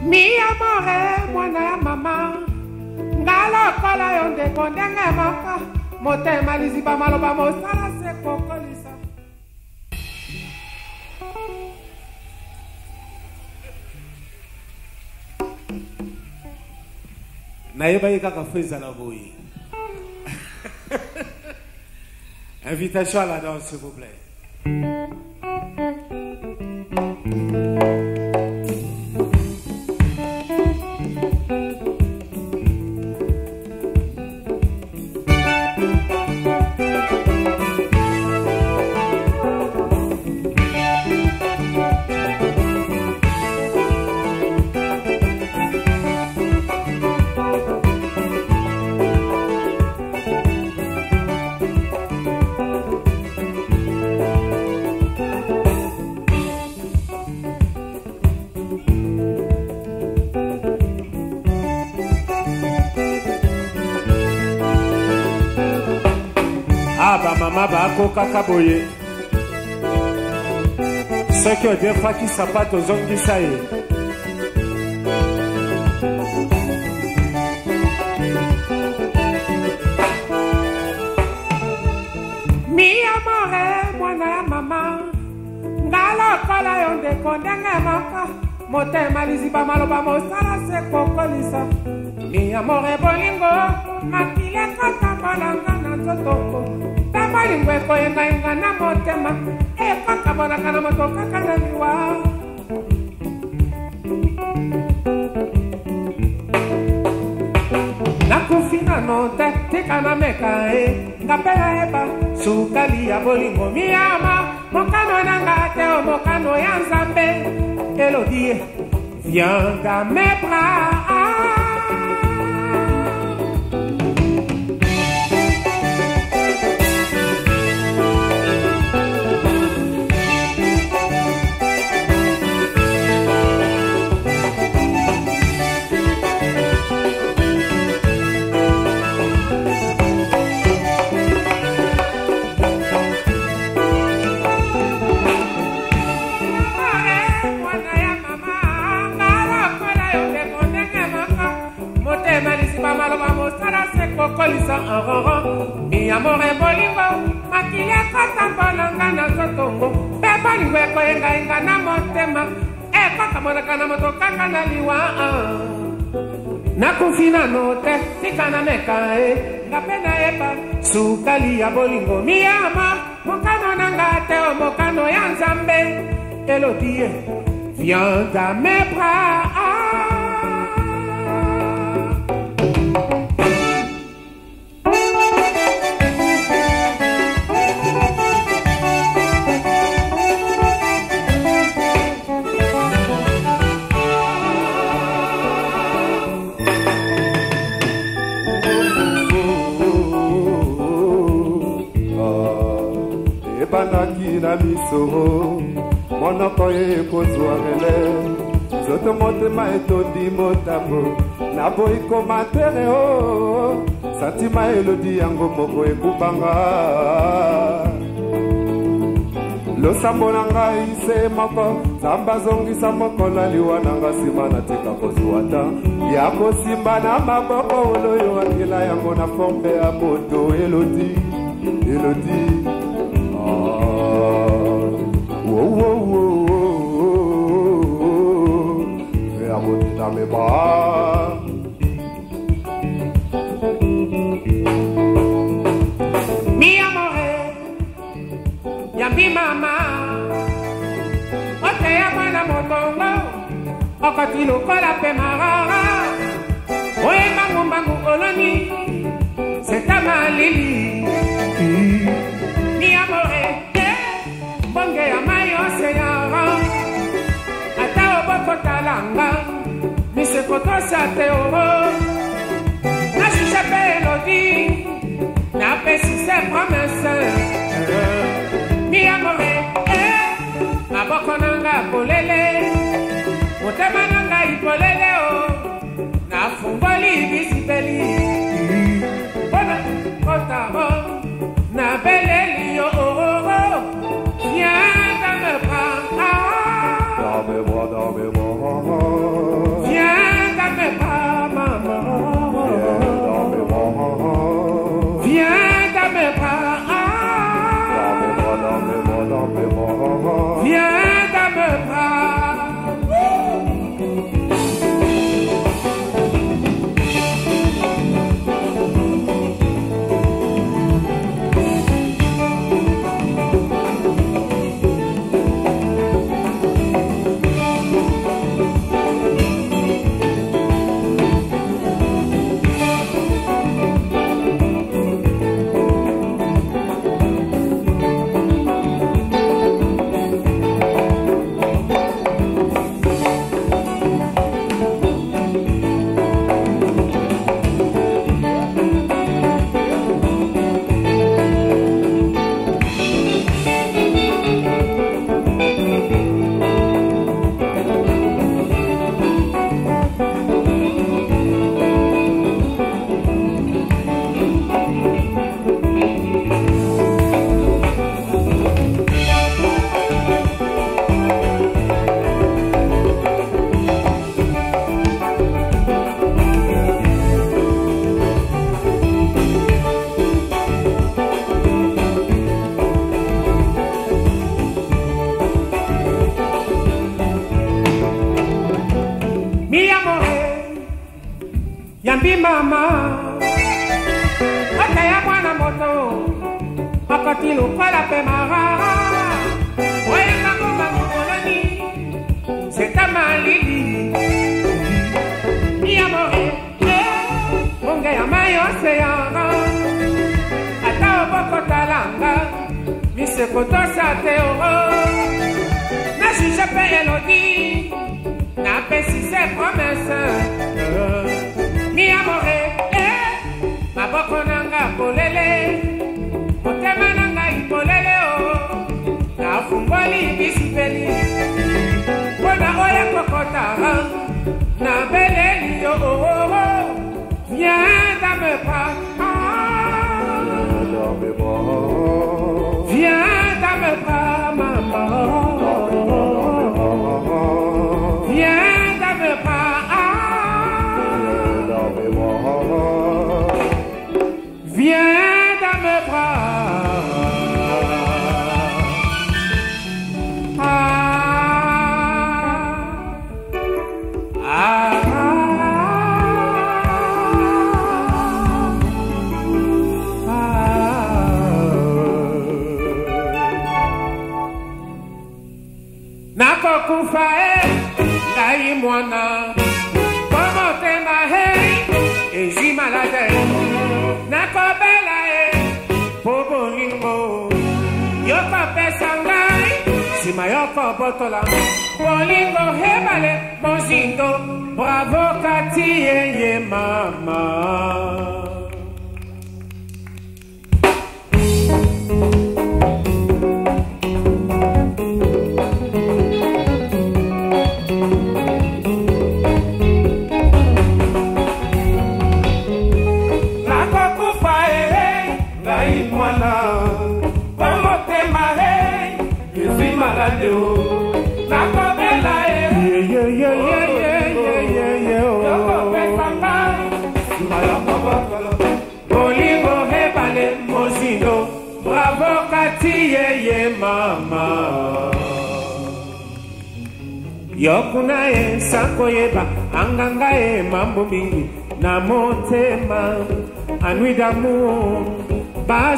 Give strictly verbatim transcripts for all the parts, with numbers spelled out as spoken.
Mi amore, mwana ya mama. Ngalo kola yonde kondenge maka. Motema liziba maloba mosala se kokolisa. Naïba yi kaka feza la boye. Invitation à la danse, s'il vous plaît. Aba mama bako kakaboye. Ce que des fois qui sapato zongi saye. Mi amore, mwana ya mama. Ngalo kola yonde kondenge maka. Motema liziba maloba mosala se kokolisa. Mi amore bolingo. Makile kata balanga na zotoko. Tabalingwe koyenga inga na motema. E kaka balanga na motoka kana liwa. Nakufina note, tika na meka e. Ngapela eba, sukali ya bolingo miyama. Mokano nanga teo mokano ya nzambe. Elodie, viens dans mes bras. Mi amore bolingo, makile kata bolanga na zotongo. Pepa lingwe koyenga inga na motema. E kaka monaka na motoka kana liwa. Nakufina note, tika na meka e. Ngapena eba, sukali ya bolingo. Mi ama, mokano nanga teo mokano ya nzambe. Elodie, viens dans mes bras. Bandaki na miso monoko ye kozwa rele zoto motema etondi motambo na boyi komatere o santima elodi yango moko ekubanga losambo na ngai se moko zamba zongisa mokolo liwa na nga nsima natika kozwa ta ya kosimba na maboko oloyo akila yango na forme ya moto elodi elodi oh, oh, oh, oh. Viens dans mes bras. Mi amore, yambi mama. Ote ya mwana motongo. Okoti lokola pe marara. Oye bangu bangu oloni. Seta malili. Mi amore. Bonge ya mayo se yara. Ata oboko talanga. Mi se koto sa te oro. Na shisha pe elodi. Na pe si se promesse. Mi amore. Maboko nanga polele. Motema nanga ipolele o. Na fumboli bisibeli. Bona kota o. Na beleli yo o. Viens dans mes bras. Dans mes bras, dans dans mes bras. Viens dans mes bras, maman. Viens dans mes bras. Viens dans mes bras. Dans mes bras, dans mes bras, dans mes bras. Viens dans mes bras. Yambi mama, ataya mwana moto, akati lukwala pe mara, oye makunga mukoloni, seta malili, mi amore, onge ya mayo se yanga, ata oboko talanga, mi se koto sa te oro, na juje pe elodi, na pesi se promesse. Mi amore, eh, maboko nanga polele, motema nanga ipolele oh, na fungoli bisipeli, kona oya kokotara, na beleli oh oh oh, viens dans mes bras, viens dans mes bras, maman, viens dans mes bras. Viens dans mes bras. Ah, ah, ah, ah. Nako kufa eh, ngai mwana, como te mahei, eji malade. Nako bela e, pobo limbo, yoko pesa ngai, sima yoko botola, bolingo hebale, mozindo, bravo kati ye ye mama. Bravo kati ye ye mama. Yokuna e sako yeba, anganga e mambo mingi na motema, anui d'amour, ba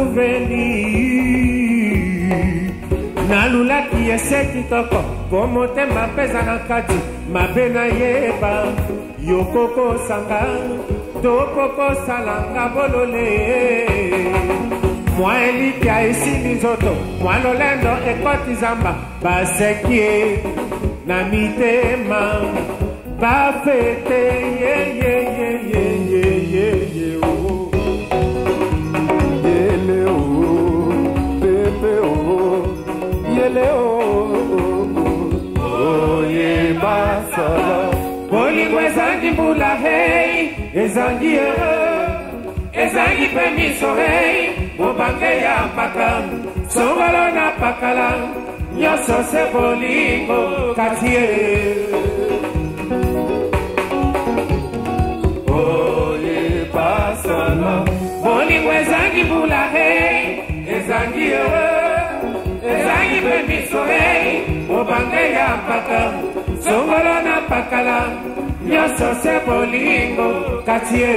souvenir. Na lula ki eseki toko, como tema pesa na kati, mabena yeba, yokoko sanga, tokoko salanga bolole. Moi eliki a esi mizoto, moi lolendo ekoti zamba, basekie na mitema, bafete ye ye ye ye ye ye ye oh. Yele oh, pepe oh, yele oh, oh ye basala. Bolingo ezangi mbula hey, ezangi heureux, ezangi pemiso hey. Mobange ya paka, songolo na pakala, nyonso se bolingo katie oye pasana bolingo ezangi mbula hey ezangi ezangi bemiso hey obange ya mpaka songolo na pakala nyonso se bolingo katie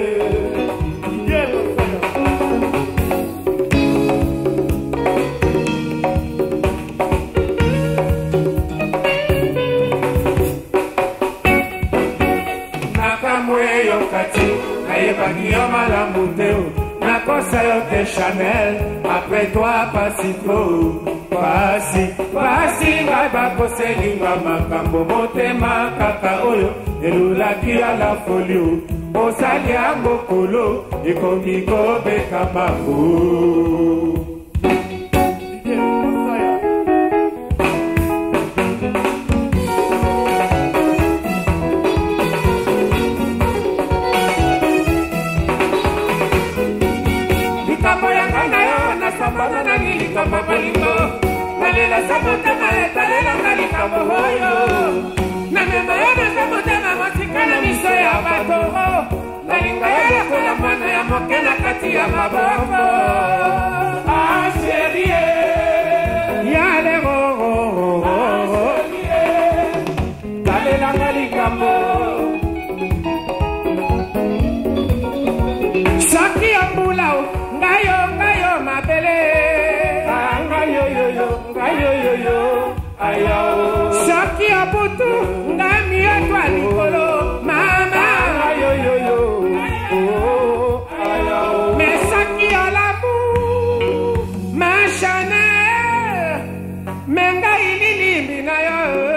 Yo malamu teo nakosa yote Chanel après toi pasi trop pasi pasi ngai bakoselinga makambo motema kaka oyo elulaki ala folio osali yango kolo ekomi kobeka mambo Nalela sabota nalela kalika boyo Namema yana sabota na masikana miso ya bato Nalinga yala kula mana ya mokena kati ya maboko Ah chérie Yale go go go Ah chérie Nalela kalika boyo Saki ambulao Ngayo ngayo mabele Saki aputu ngami atwa likolo mama ayo yo yo ayo me saki alamu mashana menga ililimbi na yo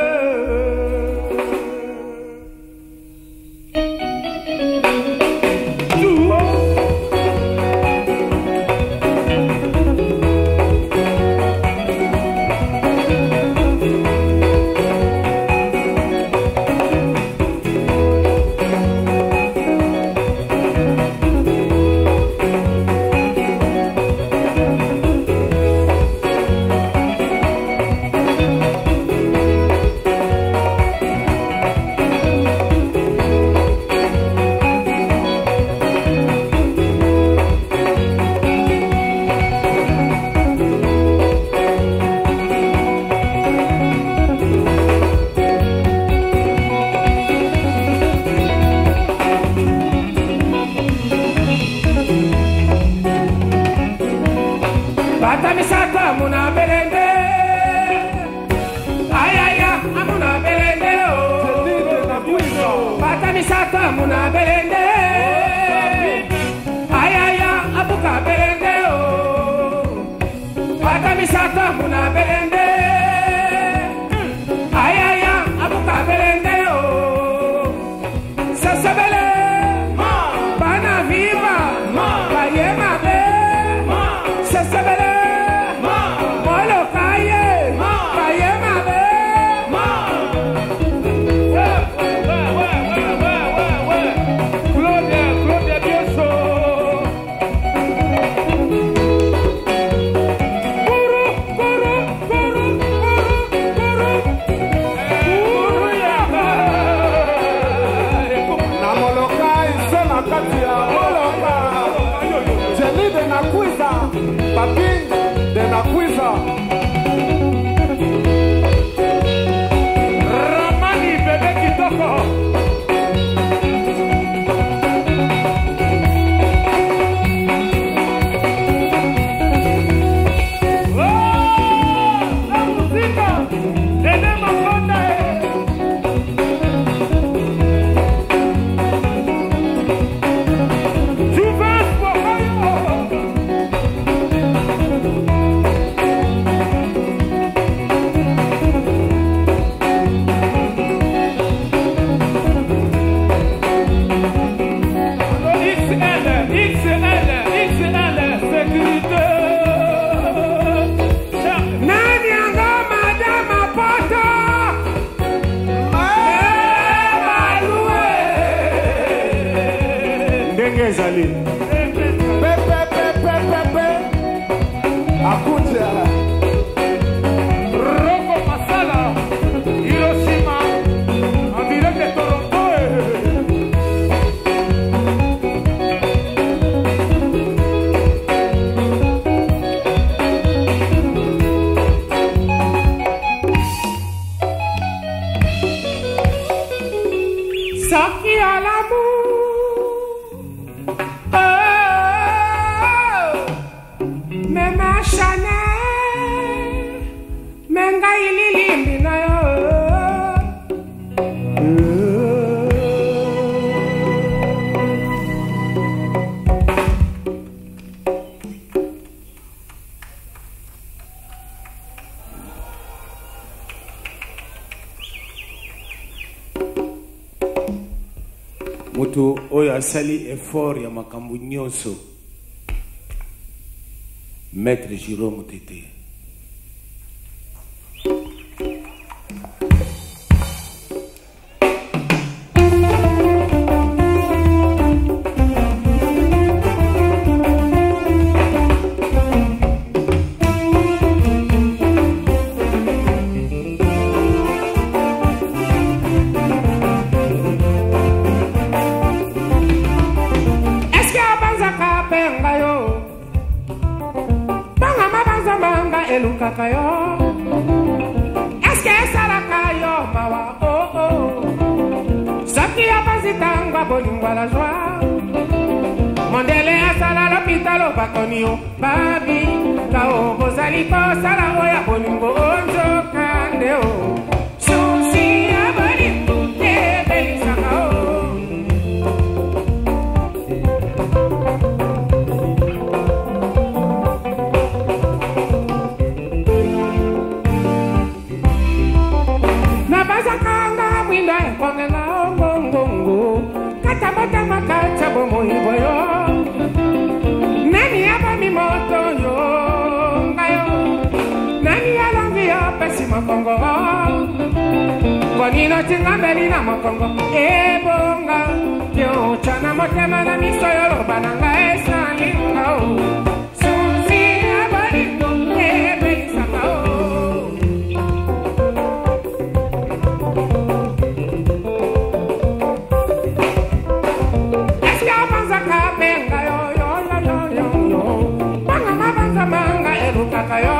Ezali pe pe pe pe pe pe akuja Soki à l'amour, oh, mais ma Chanel, mais nga ilili mbina yo. Mutu oyo asali effort ya makambo nyonso Maître Giro Mutete. Kakayo, eske salakayo mawa oh oh. Saki apazitangwa bolingwa la joie. Mondele asala l'hôpital au bakonio. Babi kao bozali ko sala oya bolingo onjo kandeo. Susi abolingo tebeli sakao. Nani apa mi moto yo ngayo. Nani alangi yo pesi makongo. Bonino tinga belina makongo. E bonga yo chana motema na miso yo bananga esa lingao. Susi abalindo e belisa kao. Kakayo,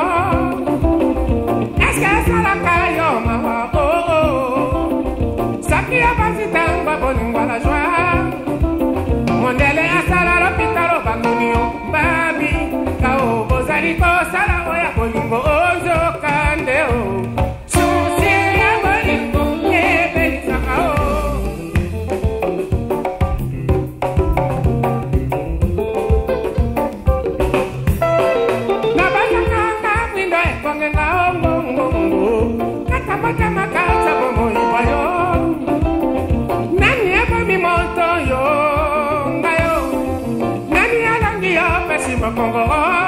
eske salakayo mawa oh oh. Saki apazitangwa bolingwa la joie. Mondele asala l'hôpital au bakonio. Babi kao bozali ko sala oya bolingo ozo kandeo. Susi ya bolingo ebeli sakao. Makongo,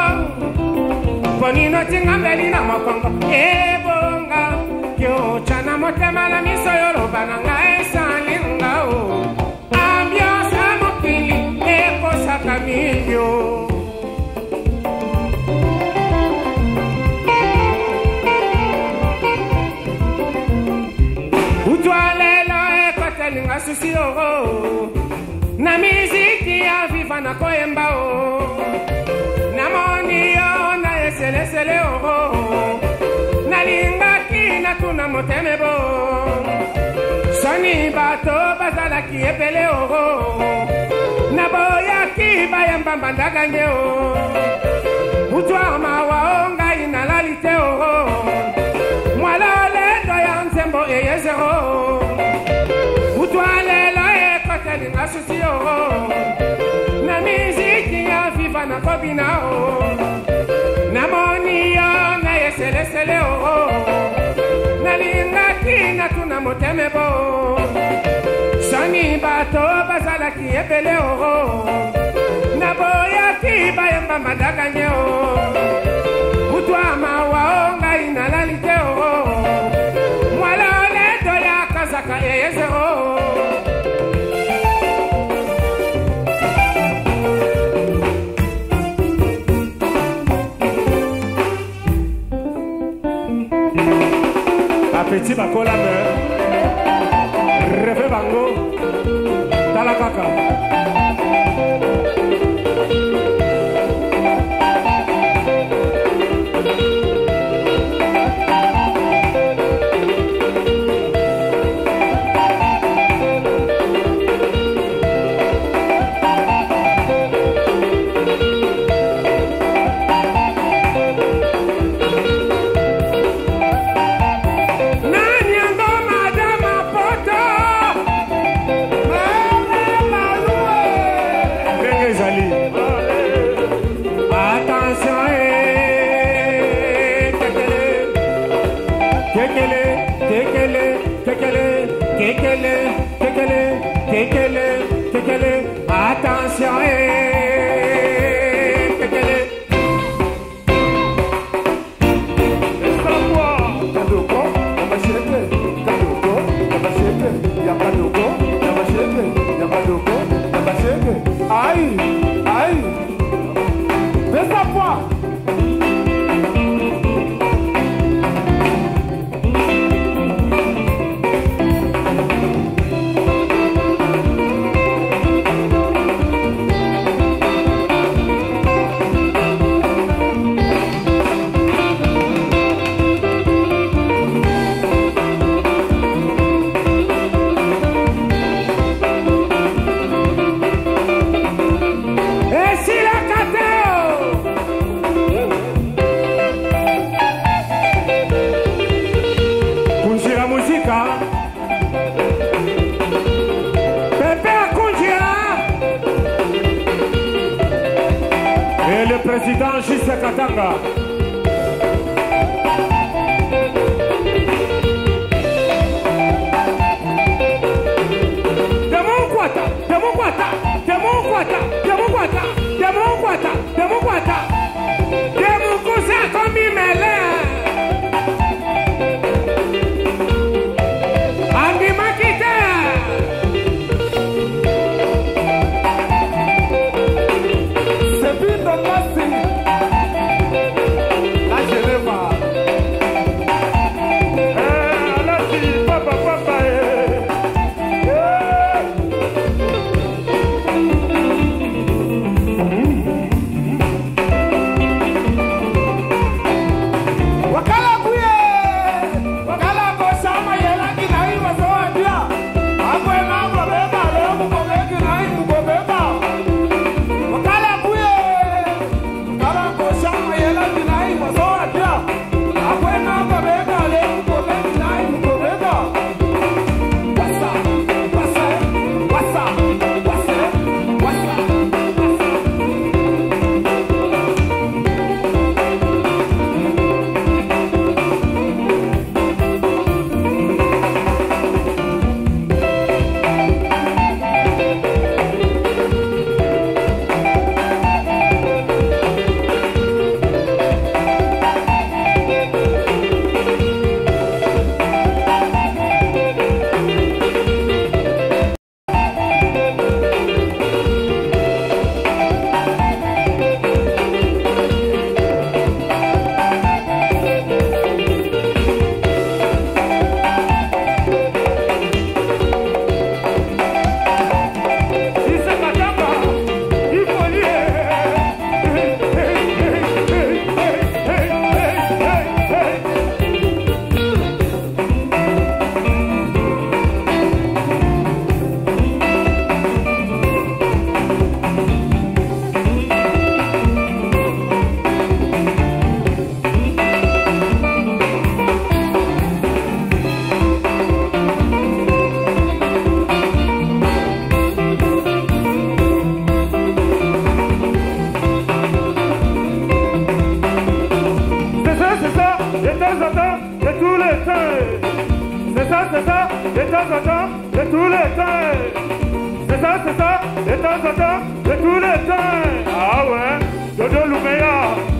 bonino tinga belina makongo. E bonga, yo chana motema la miso yoro bananga esa lingao. Ambiance mokili e kosa kamilio. Utwalela e kotelinga susi oro. Na miziki ya viva na koemba o. Namoni yo na esele sele oro. Nalinga kina tuna moteme bo. Soni bato bazala ki epele oro. Naboya ki bayamba bandaganye o. Utwa mawa onga inalalite oro. Mwala le doya nsembo eye zero. Utwa le la e koteli ngasusi oro. Na miziki ya viva na kobina o. Namoni yo na yesele sele o. Nalinga kina tuna moteme bo. Soni bato bazala ki epele o. Naboya ki bayamba madaganye o. Utwa mawa onga inalalite o. Mwala ole doya kazaka eyeze o. Petit bakola me rêve bango tala kaka. Juste Katanga. Demonkwata, Demonkwata, Demonkwata, Demonkwata, Demonkwata, Demonkwata. Demonkwata komi mele. Andi makite. Sepito Kasi. La Geneva. Eh, alasi, papa, papa, eh. Wakala kuye. Wakala kosa mayela kinai wasoadia. Agwe na mbobeba leo mkobe kinai mbobeba. Wakala kuye. Wakala kosa mayela kinai wasoadia. Agwe na mbobeba leo mkobe kinai mbobeba. Wasa, wasa, wasa, wasa, wasa, wasa. C'est ça, c'est ça, de temps en temps, de tous les temps. C'est ça, c'est ça, de temps en temps, de tous les temps. Ah ouais, Dodo Lumea.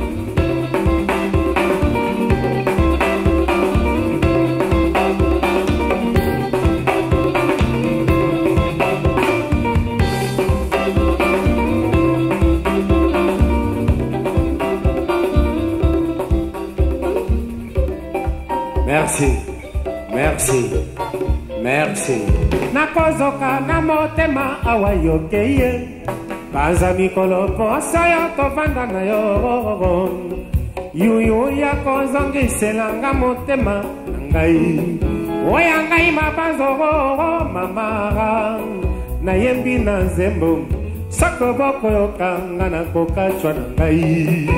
Merci, merci, merci. Nakozoka na motema awa yokeye. Baza mikolo posa yo tovanda na yo. Yuyu ya kozongiselanga motema ngai. Oya ngai mabazoro mamara. Na yembi na nzembo. Sako boko yokanga na kokachwa na ngai.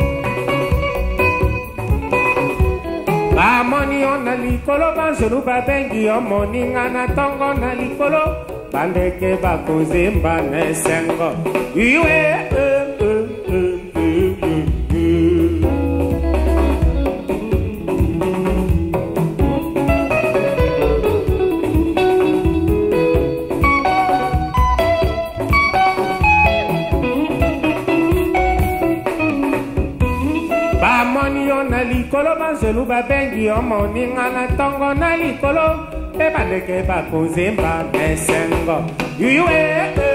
Bamoni ona likolo banjelu babengi omoninga na tongo na likolo bandeke bakozemba nesengo iwe likolo banjelu babengi omoninga na tongo na likolo pe bandeke bakozemba mesengo yuwe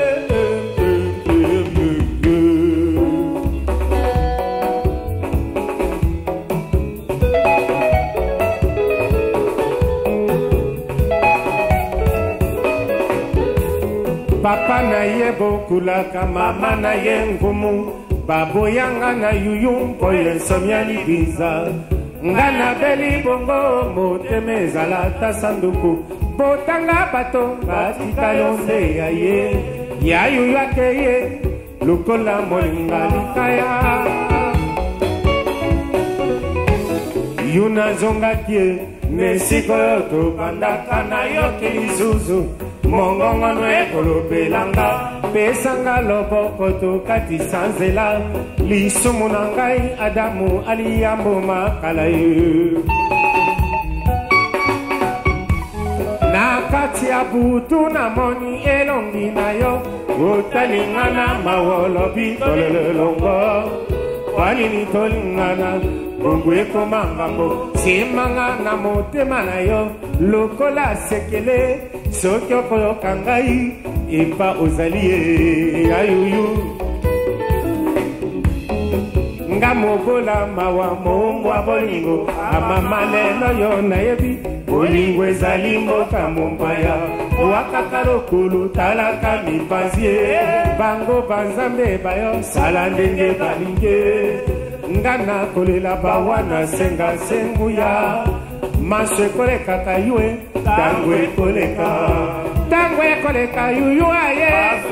papa na ye bokulaka mama na ye ngumu baboyanga na yuyu mpo yensomya libiza ngana beli bongo motema ezala ta sanduku botanga bato batika yonde ya ye ya yuyu akeye lokola molinga likaya yuna zongakie nesiko yo tobandaka na yoki lisuzu mongongono ekolopelanga pesanga loboko tokatisa nzela lisumu na ngai adamu aliyambo makala ye na kati ya butu namoni elongi na yo otalingana mawolobi tolelelongo wanini tolingana bongo ekomangamo simanga na motema na yo lokola sekele soki okoyoka ngai epa ozali ye ayuyu nga mobola mawa mombwa bolingo amama lelo yo nayebi bolingo ezali mboka mombaya wakaka lokulu talaka mipanzi ye bango banzambe bayo sala ndenge balinge nga nakolela bawana senga senguya maso ekolekaka yue tango ekoleka tango ekoleka yuyu aye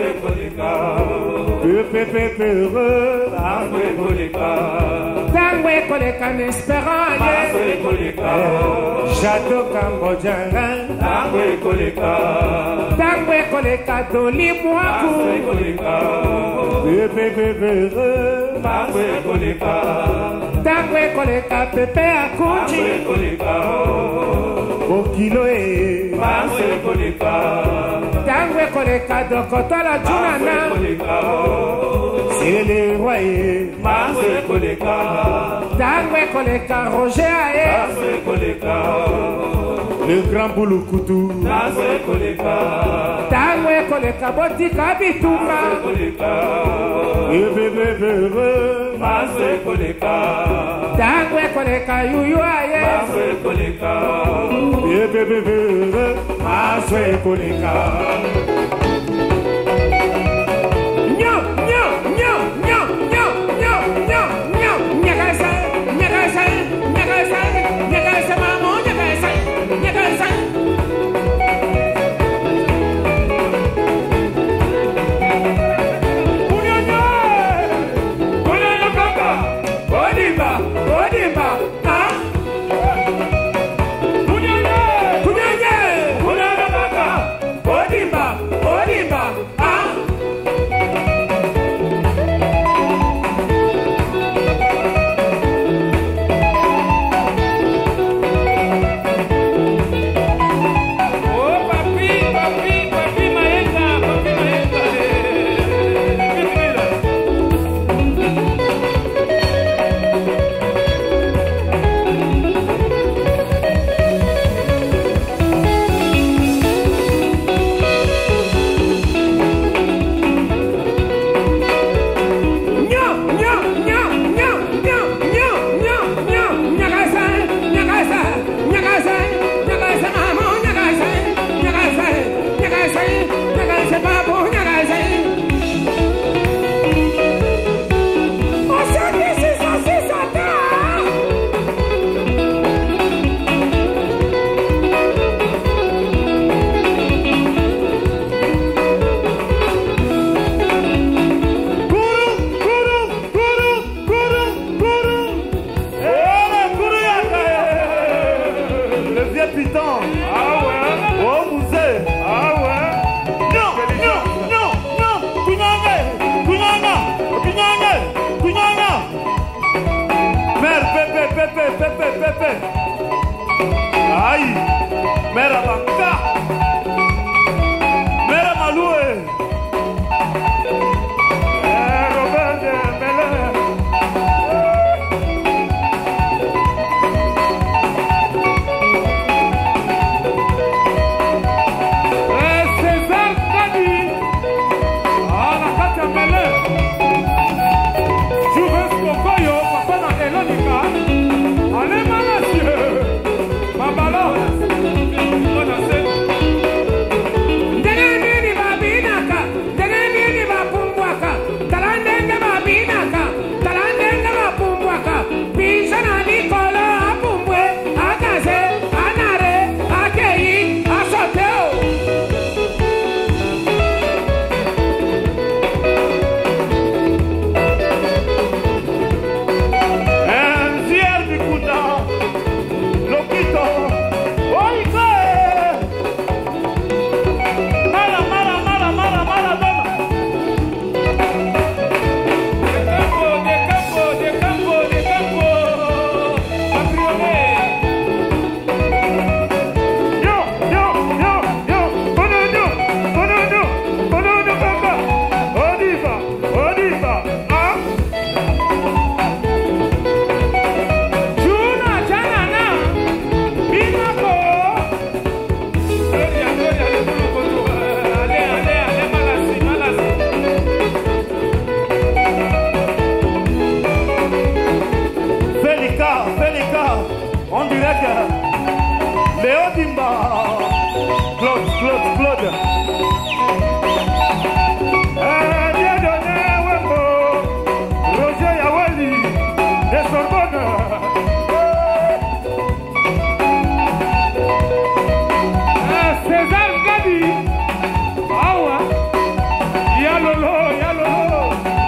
pepepepe tango ekoleka tango ekoleka n'espérant aye Jado Cambodjanga tango ekoleka tango ekoleka doli mwaku pepepepe tango ekoleka tango ekoleka pepe akunji okilo e tango ekoleka tango ekoleka dokotola junana c'est le roi e tango ekoleka tango ekoleka Roger aye tango ekoleka le grand Bulukutu tango ekoleka tango ekoleka botika bitunga tango ekoleka ebebebebe tango ekoleka tango ekoleka yuyu aye tango ekoleka ebebebebe tango ekoleka Allez, monsieur, Babalo, Claude, Claude. Eh, Dieudonné Wembo, Roger Yawali, de Sorbonne. Eh, César Gadi. Awa. Yalolo, yalolo.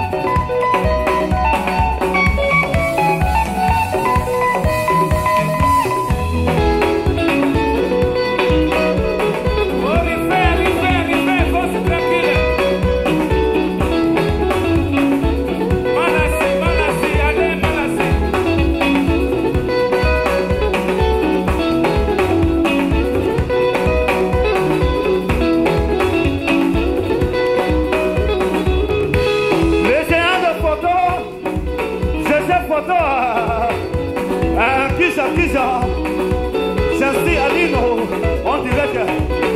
Kisha, Kisha, Chansi Alino, on dirait que...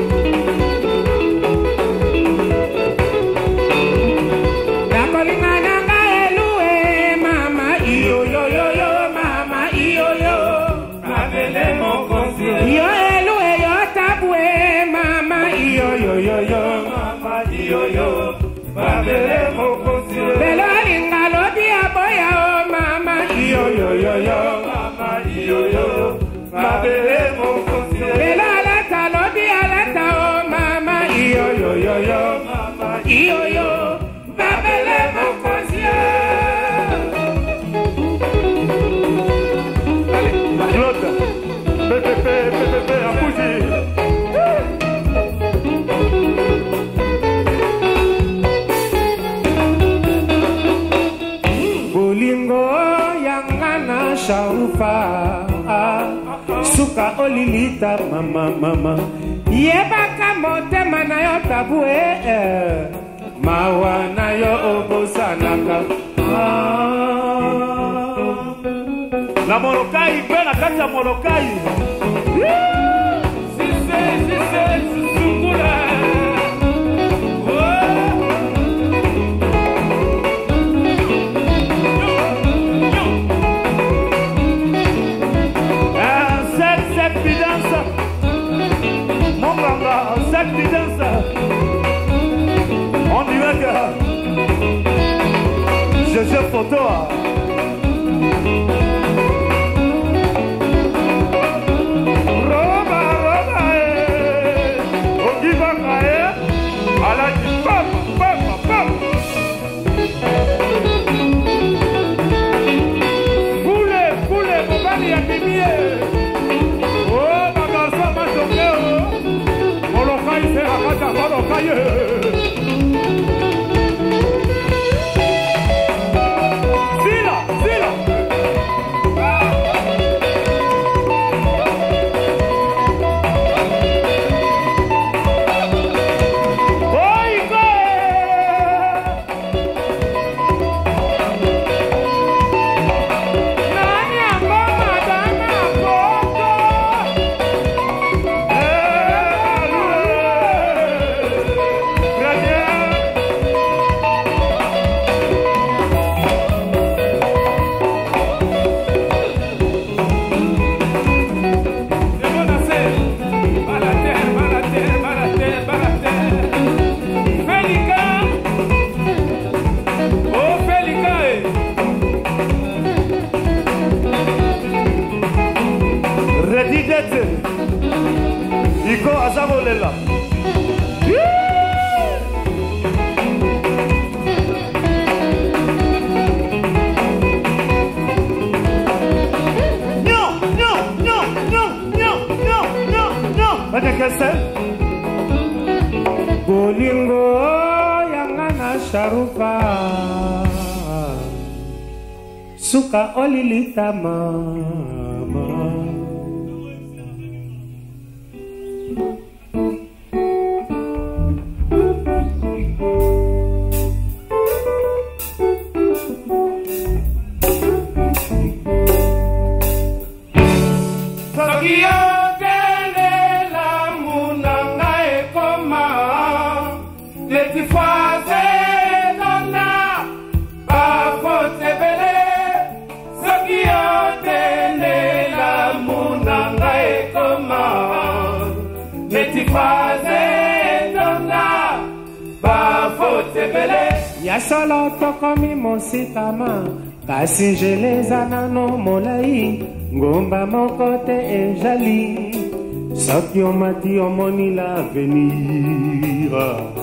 La colina nanga elue, mama, iyo, yo, yo, yo, mama, iyo, yo. Mabele mokosi. Yo elue, yo tabue, mama, iyo, yo, yo, yo. Mama, iyo, yo. Mabele mokosi. Belo linga lodi aboya, oh, mama, iyo, yo, yo, yo. Yo yo, mabele mokosi. Bela alata lodi alata oh mama. Yo yo yo yo, mama. Yo yo, mabele mokosi. Claude, pepe pepe pepe apuji. Bolingo yangana sharufa. Suka olilita mama mama yebaka motema na yo tabue eh. Mawa na yo obosanaka ah. La Molokai, bela kati ya Molokai. Sise, sise, sungula Cette danse, on dirait que je jette photo. Roba, roba, eh, on dit pas eh, à la dit pam, pam, pam. Foulez, foulez, mon mari a dévié. Oh, ma garçon m'a choqué. Molokai se akata Molokai. Sila, sila. Oi, go. Nani mama dana foto. Iko azabolela. No, no, no, no, no, no, no, no. Ada kese? Bolingo yangana sharufa. Suka olilita mama. Fazer ebele ya solo tokomi mosikama kasi jeleza nano molai ngomba moko te ezali soki omati omoni l'avenir.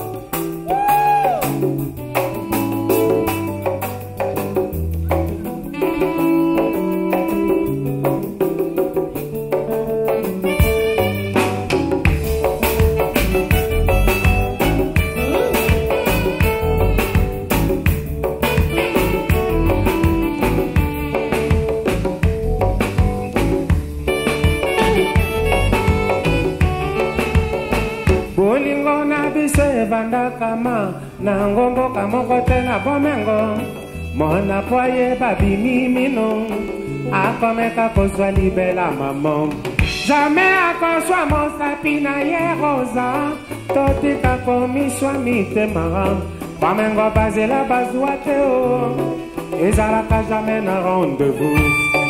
Bolingo na biso evanda kama na ngombo kamoko te na bomengo mona poye babimi mino akomeka kozwa libela mamo jamais akoswa mosapi na ye rosa totika komiswa mitema bomengo bazela bazwa te o ezalaka jamais na rendez-vous.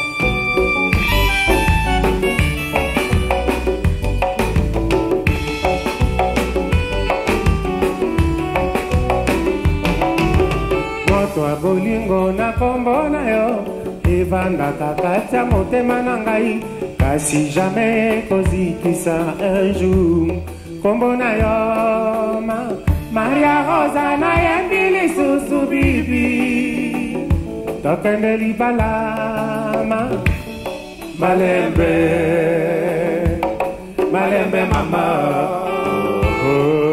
Twa bolingo na kombo na yo evandaka kati ya motema na ngai kasi jamais kozikisa un jour kombo na yo ma Maria Rosa na yembi lisusu bibi tokende libalama malembe malembe mama oh.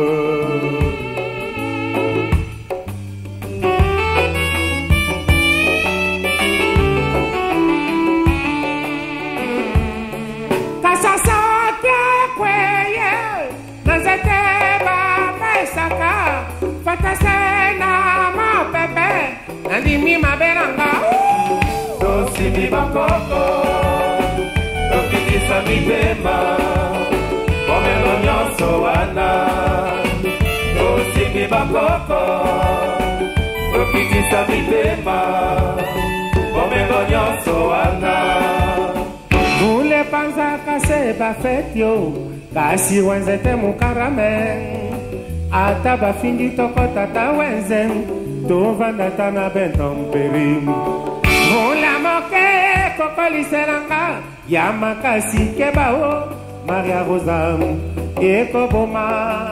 Fatasena ma pepe Nandimi maberanga Tosimi bakoko Tokitisa mitema Pomelo nyonso wana Tosimi bakoko Tokitisa mitema Pomelo nyonso wana Mule panza kase bafetyo Kasi wenzete mukarame ata bafindi toko tata wenze tovandata na bentomperi mula moke kokoliselanga ya makasi kebao Maria Rosa ekoboma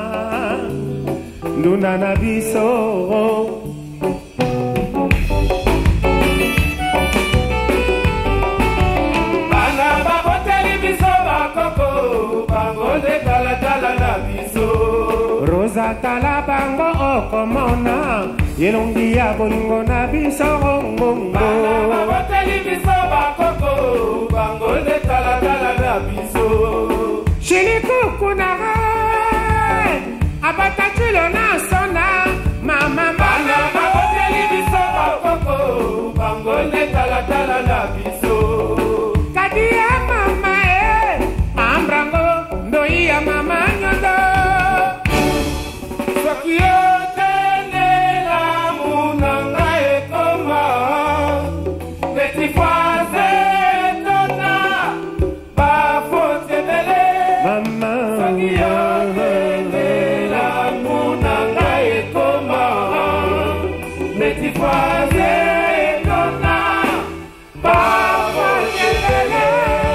nduna na biso bana baboteli biso bakoko bangode talatala na biso Rosa tala bango okomona yelongi ya bolingo na biso ngongo bana baboteli biso bakoko bangode talatala na biso shilikuku na abatatulo na sona mama bana baboteli biso bakoko bangode talatala na biso kadi ya mama e ambrango ndoi ya mama nyondo soki otelela munanga ekoma neti fwaze tona bafote bele mama soki otelela munanga ekoma neti fwaze tona bafote bele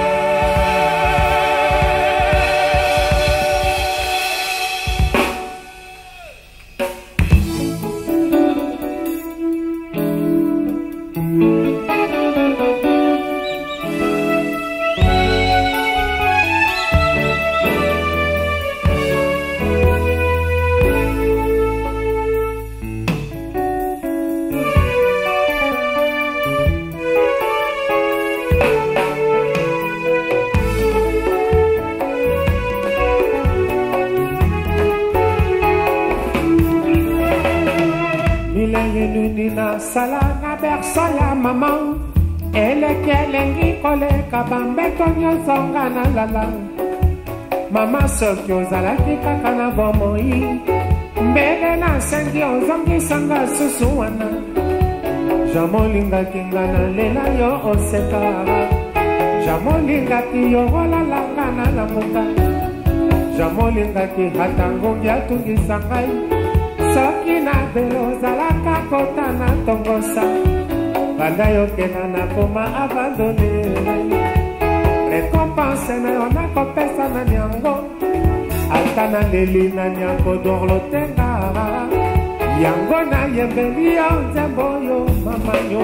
sala na berso ya mama eleki elengi koleka bambeto nyonso nga na lala mama soki ozalaki kaka na bomoi mbele nasengi ozongisanga susu wana jamolingaki nga na lela yo oseka jamolingaki yo olalanga na lamuka jamolingaki hata ngongi atungisa ngai soki na belo ozalaka kota na tongosa banda yokena na koma abandone récompense na yo nakopesa na nyango ata na leli na nyango dorlotenga yango na yembeli yo nzembo yo mama yo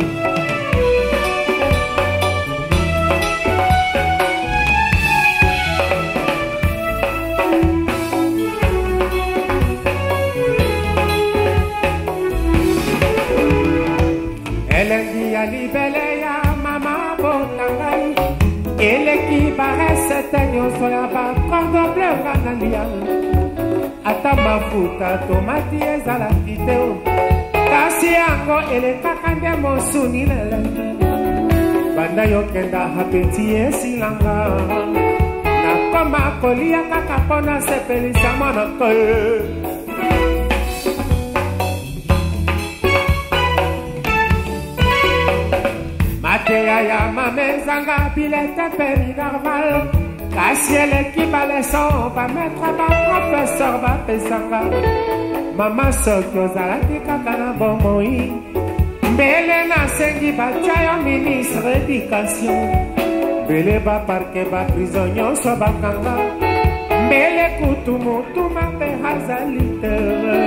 elengi ya libele ya mama botangai eleki baresete nyonso ya bakordo bleu kanalia ata mafuta tomati ezalaki te kasi yango elekaka nde mosuni lele banda yokenda apeti esilanga nakoma kolia kaka mpona sepelisa monoko mateya ya mamezanga bilete peri normal kasi eleki baleson bametre baprofesseur bapesanga mama soki ozalaki kaka na bomoi mbele nasengi batya yo ministre éducation mbele baparke baprizo nyonso bakanga mbele kutu motuma mpe azali te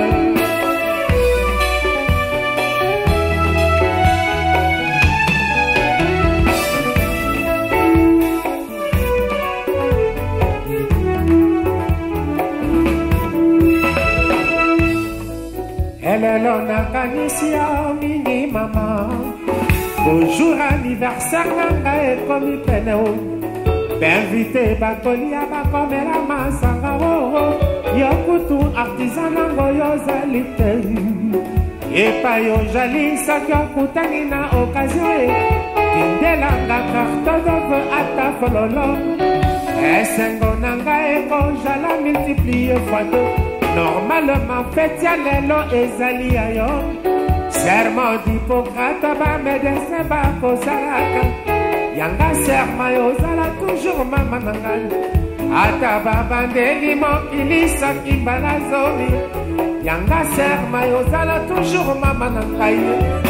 elelo nakanisi yo mingi mama bonjour anniversaire nanga ekomi pene o bainvite bakolia bakomela masanga oo yo kutu artisan nango yozali te epai ozali soki okutani na okazio e kindelanga kartodove ata fololo esengo nanga ekozala multiplie fois deux normalement feti ya lelo ezali ya yo serment d'Hippocrate bamedecin bakosalaka yanga serment yozala toujours mama na ngai ata babandeli mokili soki mbala zomi yanga serment yozala toujours mama na ngai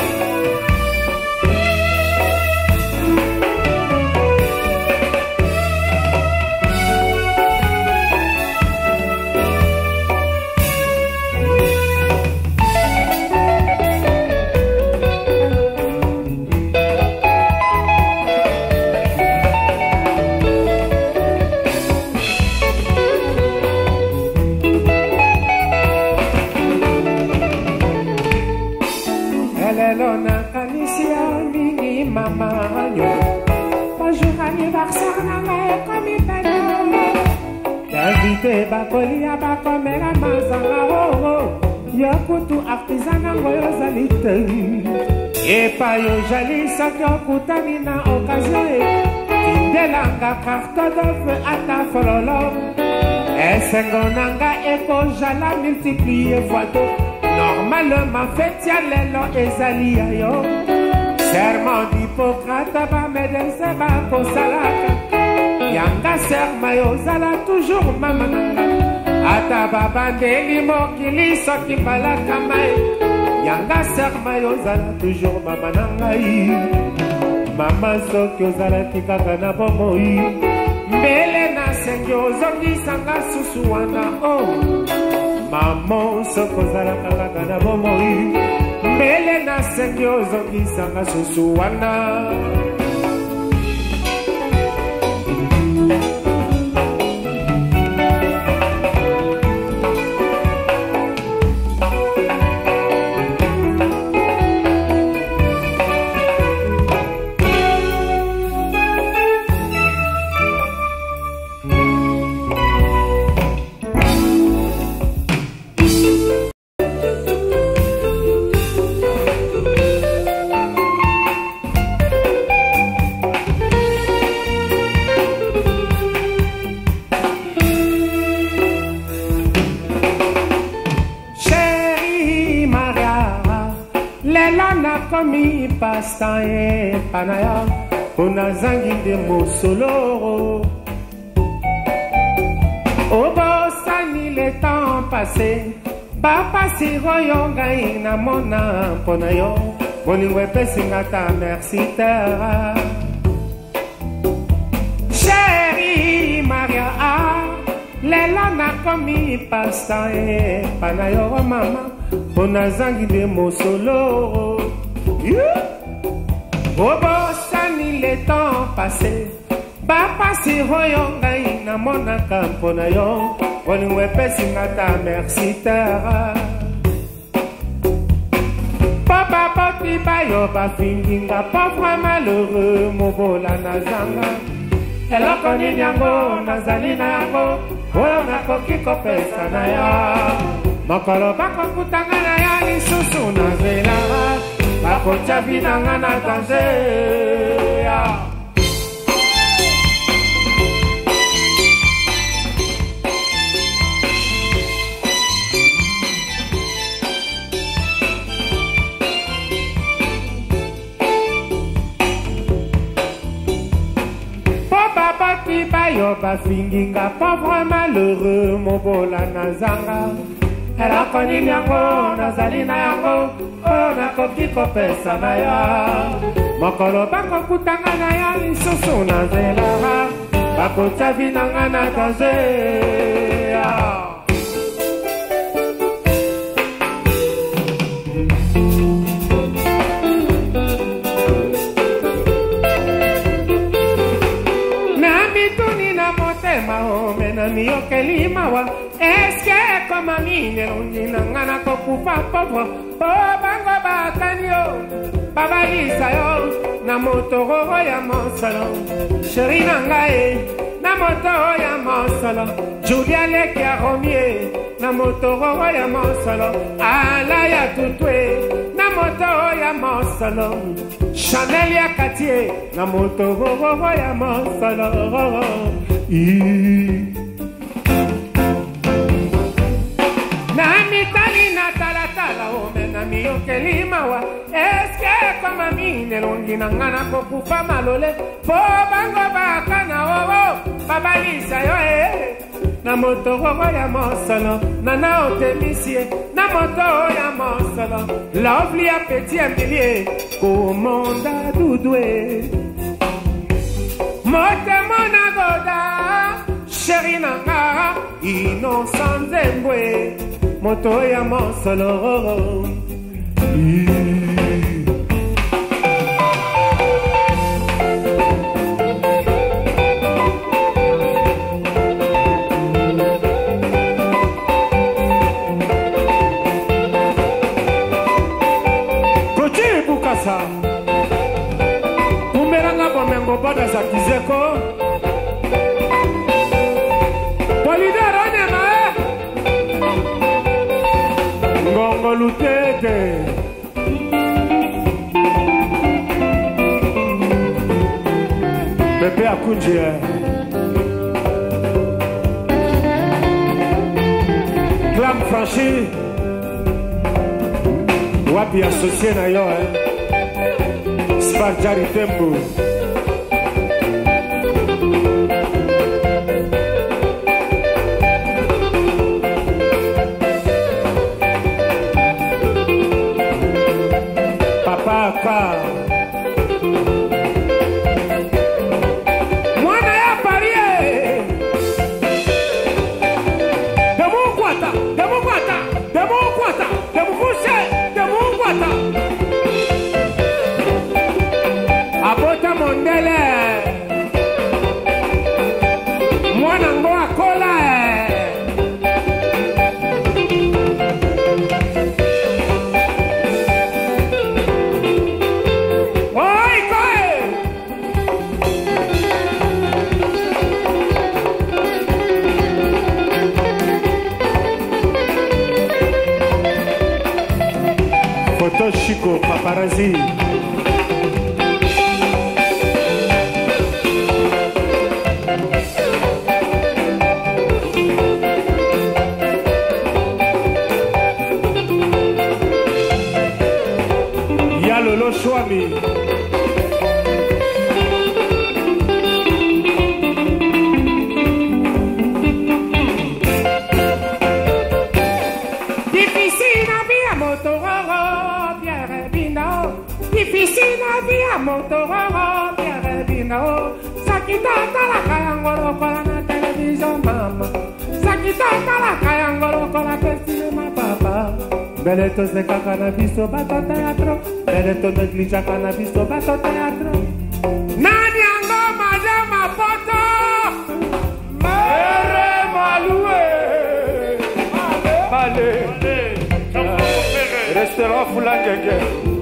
lelo nakanisi yo mingi mama yo bonjour anniversaire nanga ekomi pene davite bakolia bakomela mazanga oo yo kutu artisan nango yozali te epai ozali soki okutani na okazio e kindelanga kartodove ata fololo esengo nanga ekozala multiplie fois deux normalement feti ya lelo ezali ya yo serment d'Hippocrate bamedecin bakosalaka yanga serment yozala toujours mama nanga ata babandeli mokili soki balakama e yanga serment yozala toujours mama na ngai mama soki ozalaki kaka na bomoi mbele nasengi ozongisanga susu wana o mama soki ozalaka kaka na bomoi mbele nasengi ozongisanga susu wana nakomi pasta epa ya mpo nazangi nde mosolo obosani le temps passé bapasi oyo ngai namona mpo na yo bolingo epesinga ta merci terre. Chéri Maria a lelo nakomi pasta epa na yo mama mpo nazangi nde mosolo. Obosani le temps passé bapasi oyo ngai namonaka mpo na yo bolingo epesinga ta merci terre. Papa poti bayo bafinginga pauvre malheureux mobola nazanga eloko nini yango nazali na yango oyo nakoki kopesa na yo mokolo bakokutanga na yo lisusu na nzela bakotya binanga na danger. Bayo bafinginga pauvre malheureux mobola nazanga eloko nini yango nazali na yango oyo nakoki kopesa na yo mokolo bakokutanga na yo lisusu na nzela bakotya binanga na danger. Miyokeli mawa eske koma mine undina ngana kokufa popo po bango bakani yo babalisa yo na motoro ya mosolo sheri nangae na motoro ya mosolo Julia leki ya romie na motoro ya mosolo ala ya tutwe na motoro ya mosolo Chanel ya Cartier na motoro ya mosolo. Miyokeli mawa eske koma mine longi na ngana kokufa malole po bango bakana owo babalisa yo eh na motoro ya mosolo nana otemisie na motoro ya mosolo lovely ya petit Emilie komonda dudwe motemo na goda sheri nanga innocent zembwe moto ya mosolo. Kochi bukasa umeranga bomengo bada za kizeko polidero nema ngongo lutete Pepe Akunjie Glam Franchi wapi associé na yo eh Sparjari Tembo Papa Ka Chico Paparazzi Yalolo Swami difficile la vie à Motororo, Pierre Bino. Sakita la kayangolo kola na television mama. Sakita la kayangolo kola ke cinéma papa. Beleto se cannabis au bateau teatro. Beleto neglige cannabis au bateau teatro. Nani ango madama poto. Mere maloué. Allez, restaurant Foulangenge.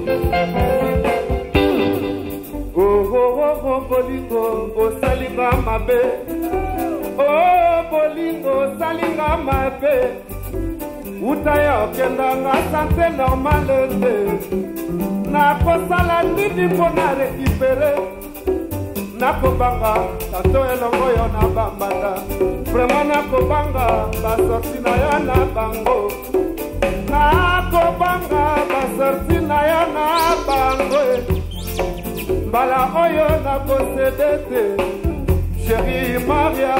Oh oh oh oh bolingo, oh salinga mabe. Oh bolingo, salinga mabe. Utaya okenda nga santé normale. Na kosala nini pona récupérer. Na kobanga, tato elongo yo na bambanda. Vraiment na kobanga, basorti na ya na bango. Na kobanga, basorti na ya na bango. Bala oyo na posedete, chérie Maria.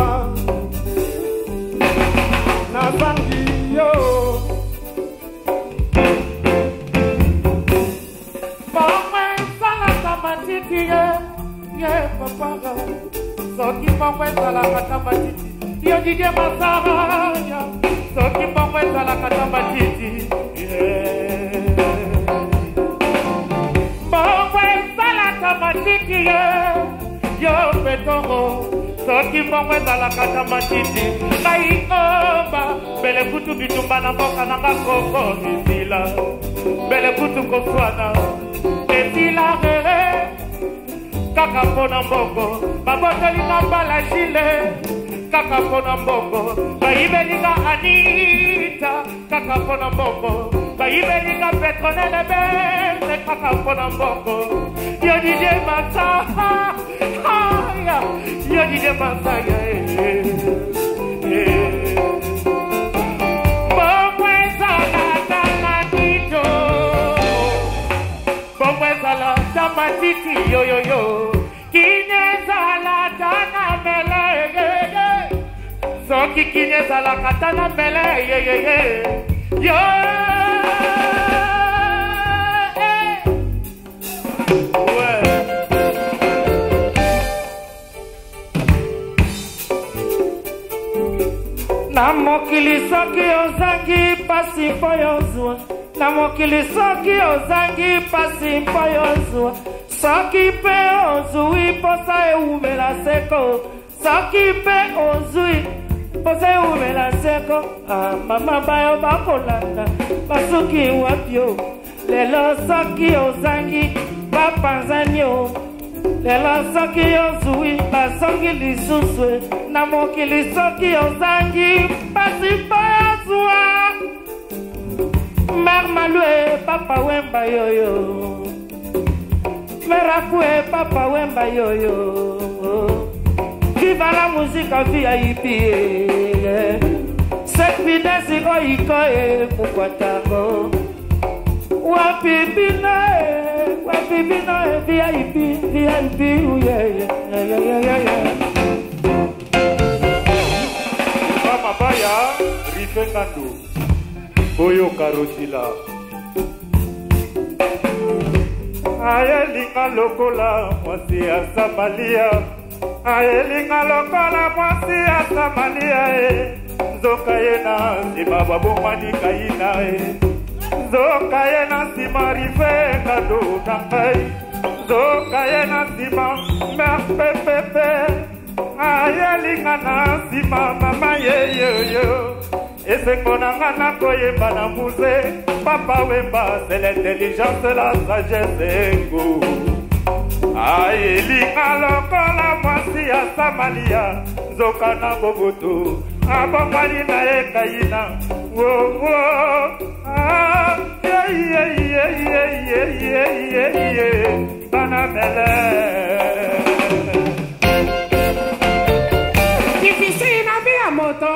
Na zangi yo. Mama sala tamatiti ye, ye papa. Soki mama sala tamatiti, yo dije masara ya. Soki mama sala tamatiti, mama sala tamatiti ye, yo petoro. Soki mama sala tamatiti, kai oba. Bele kutu bitumba na boka na bakoko nisila. Bele kutu koswana, nisila gere. Kaka pona mboko, babotoli na bala chile. Kaka pona mboko, baibelinga Anita. Kaka pona mboko, baibelinga Petronelle Bente. Kaka pona mboko, yo dije masaya, yo dije masaya. Tamatiti yo yo yo, kineza la dana mele ye ye. Soki kineza la katana mele ye ye ye. Yo. Ouais. Na mokili soki ozangi pasi foyozwa. Na mokili soki ozangi pasi foyozwa. Soki pe ozui posa eumela seko. Soki pe ozui posa eumela seko. Ah mama bayo bakolanda basuki wapyo. Lelo soki ozangi bapanzanyo. Lelo soki ozui basongi lisuswe. Na mokili soki ozangi pasi foyozwa. Mère Maloué, papa Wemba yoyo. Mère Akoué, papa Wemba yoyo. Viva la musique V I P. Cette vitesse iko e mukwatako. Wapi bina e, wapi bina e V I P, V I P, yeah yeah yeah yeah yeah. Mama baya, rifengando. Oyo karotila ayelinga lokola mwasi ya Samalia. Ayelinga lokola mwasi ya Samalia e. Zoka yena sima babomani kaina e. Zoka yena sima rife kado kangai. Zoka yena sima merpepepe. Ayelinga na sima mama ye yo yo. Esekona ngana koyemba na muse. Papa Wemba, c'est l'intelligence, la sagesse ego. Ayelinga lokola mwasi ya Samalia. Zoka na boboto abomani na ekaina. Wo wo ah yeah yeah yeah yeah yeah yeah yeah. Bana mele difficile na via moto.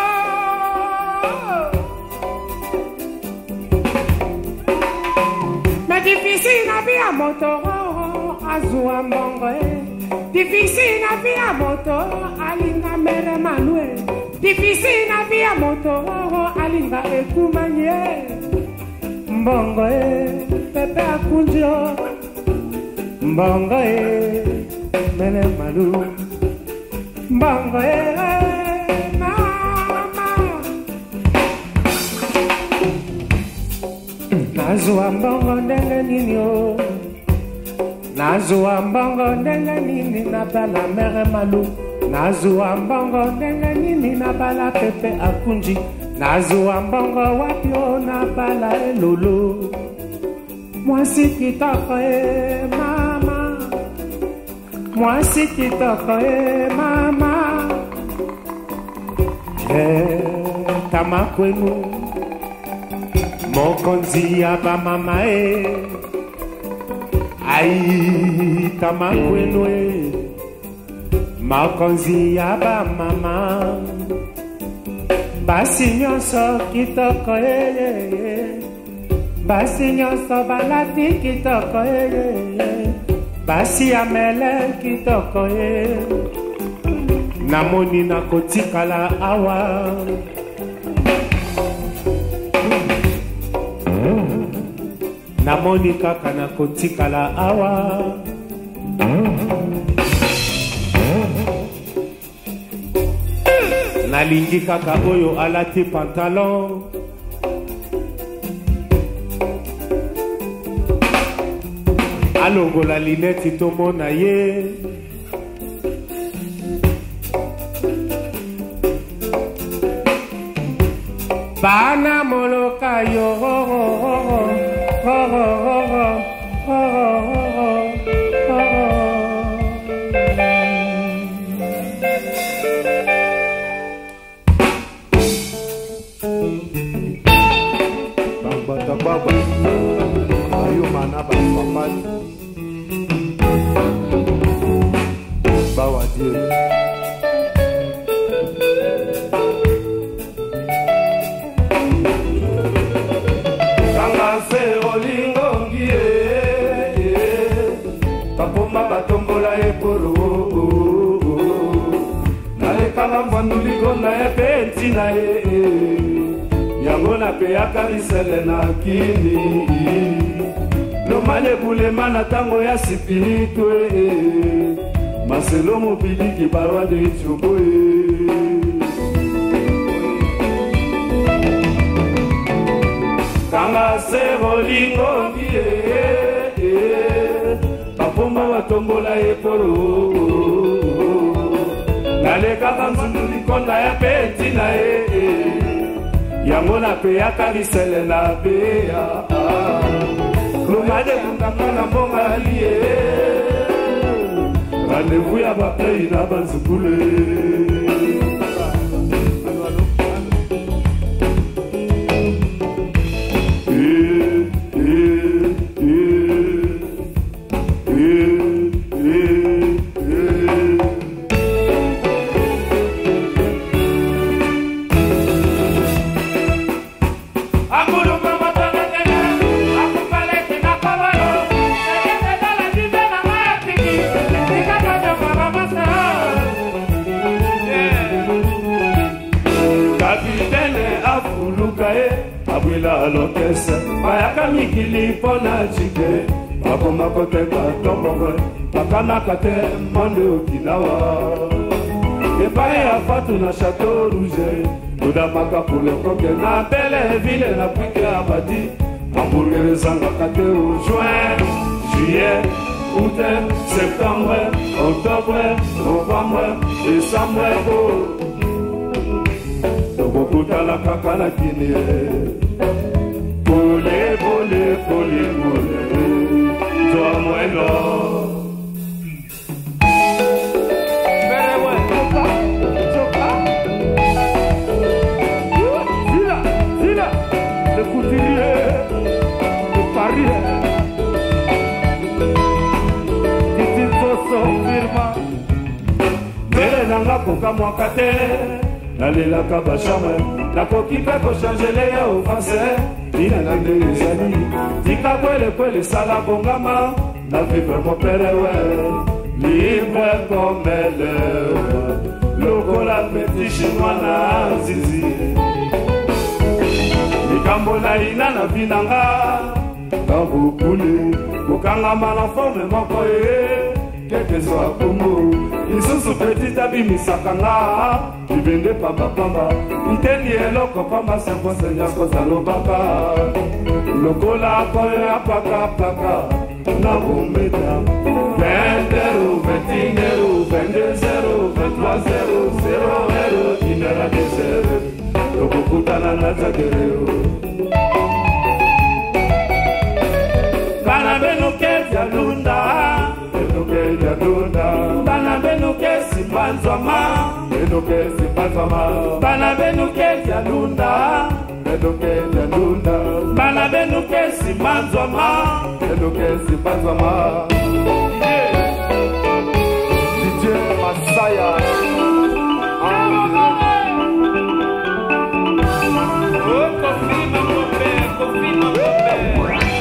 Difficile na via moto, azua mbongo. Difficile na via moto, alinga mere manue. Difficile na via moto, alinga ekumanye. Mbongo e, pepe akunjo, mbongo e mele malu mbongo e mama nazwa mbongo ndenge nini o nazwa mbongo ndenge nini na bala mere malu nazwa mbongo ndenge nini na bala pepe akunji nazwa mbongo wapi o na bala elolo mwasi kitoko e mama mwasi kitoko e mama e tamakwenu mokonzi ya bamama e ai tamakwenu e mokonzi ya bamama basi nyonso kitoko e basi nyonso balati kitoko e basi amele kitoko e namoni nakotikala awa namoni kaka nakotikala awa nalingi kaka oyo alati pantalon alongola lineti tomona ye bana moloka yo bambata baba ayo mana bambapani bawa dia kangase olingo ngie papoma batombola ekoro nalekala mwanduliko na epenti na ye yango napeyaka lisele na kini lomale bulema na tango ya sipilitwe maselo mobiliki barwa de choboe kanga se bolingo ngie papomba watombola eporo nalekaka nzundu likonda ya peti na ye yango napeyaka lisele na beya lomade kundaka na mbonga lie rendez-vous ya bapei na banzukule alokese bayaka mikili mpona jike bakomaka te katombongwe bakanaka te monde okinawa epai ya fatu na chateau rouge todamaka pulekoke na bele ville na pwike ya badi hamburger ezangaka te o juin juillet août septembre octobre novembre décembre o tokokutala kaka na kinie Bole, bole, bole, bole, toi muelo. Pero bueno, choca, choca. Zila, zila, le couturier, le parier. Titi Fosso firma. Tere nanga koka mwakate, nalelaka bashame, nakoki pe kochangele ya ofase. Ina na ndezali tika kwele kwele sala bongama na vivre mon père ouais libre comme elle loko la petit chinois na zizi likambo na ina na binanga dans vos coulées. Kokanga malaforme moko ye, quel que soit Congo. Isusu petit abimisakanga, ibende pamba pamba. Itendi eloko pamba sempo senya kozalo baka. Lokola koya paka paka, na bombeta. vingt euros, vingt et un euros, vingt-deux euros, vingt-trois euros, zéro euros, inera desere. Tokukutana na zagereo. Bana benuke yalunda, benuke yalunda. Bana benuke simbanzoma, benuke simbanzoma. Bana benuke yalunda, benuke yalunda. Bana benuke simbanzoma, benuke simbanzoma. D J Masaya. Oh, Kofi mon père, Kofi mon père.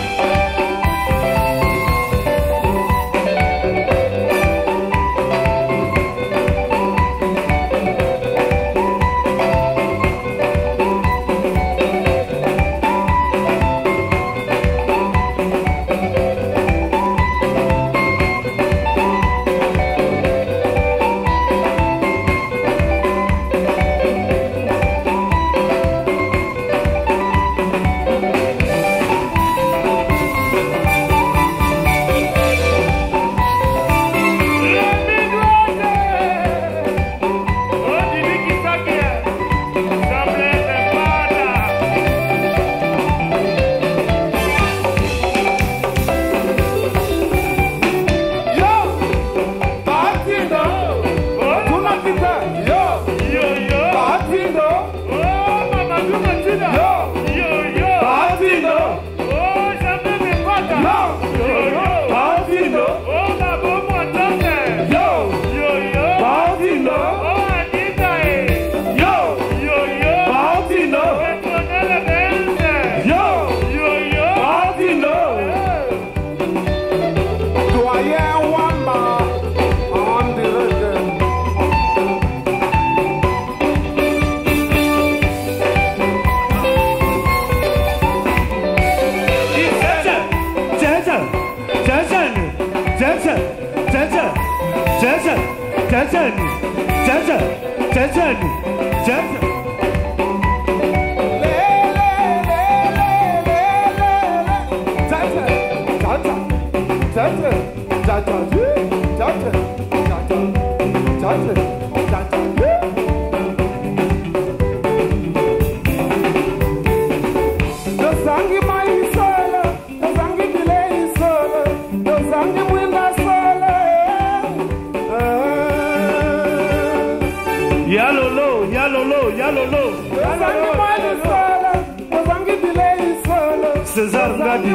César Ngadi.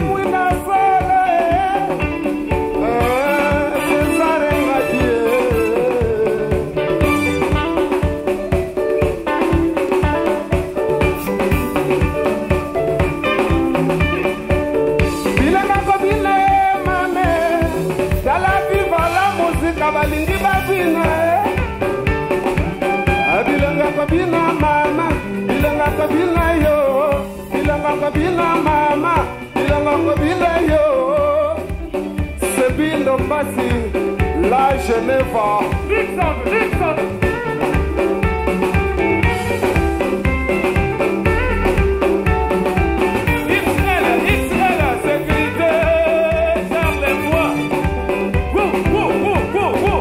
Bilanga kobile mame, dala viva la musique balingi babina. Bilanga kobina mama, bilanga kobina yo. Bilanga kobina mama, bilanga kobina yo. Sebindo Mbasi, la Geneva. Nixon, Nixon. Israël, Israël, sécurité, Charles-moi. Wouh, wouh, wouh, wouh, wouh.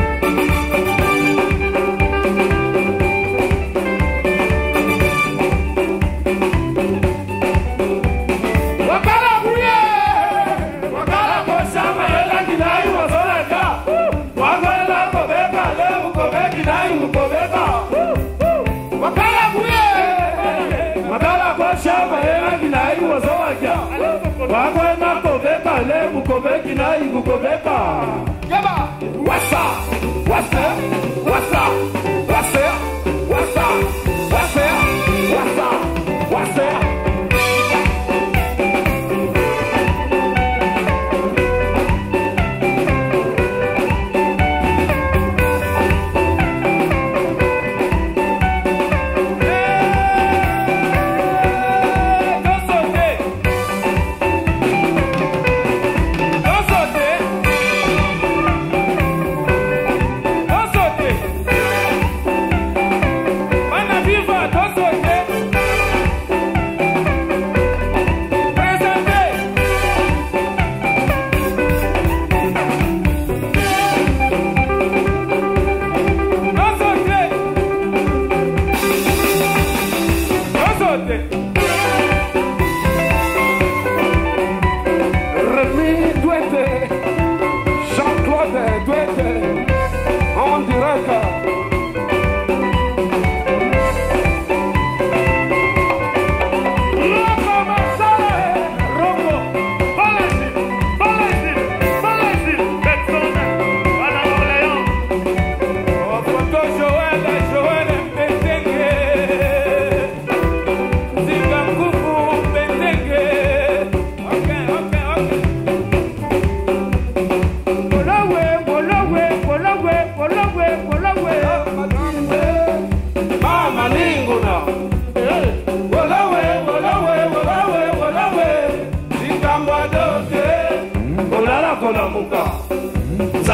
What's up? What's up? What's up? What's up? What's up? What's up? What's up? What's up?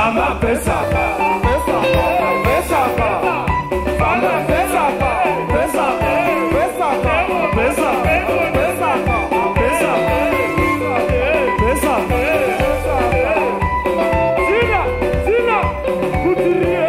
Samba pesaka, pesaka, pesaka. Samba pesaka, pesaka, pesaka, pesaka, pesaka, pesaka, pesaka. Sina, sina, couturier.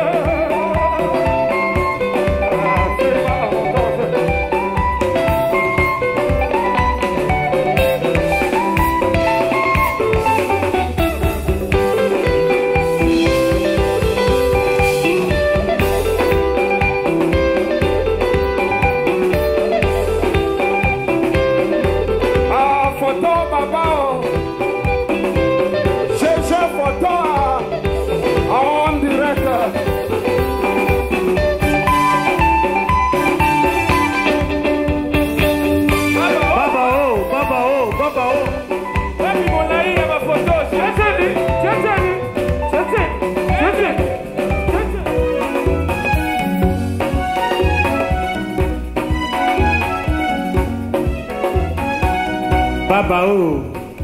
Baba oh.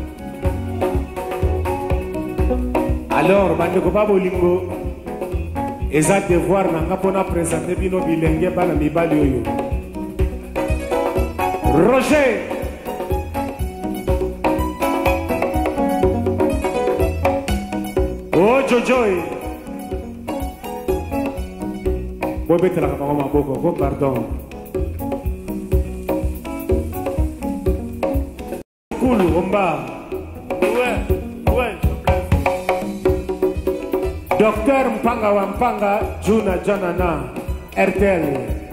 Alors, bandeko ba bolingo eza devoir nanga pona présenter bino bilenge bana mibali oyo. Roger Oh Jojoy Bobetela kama maboko, ko pardon. Kulu Omba. Ouais, ouais. Docteur Mpanga wa Mpanga, Juna Janana, R T L.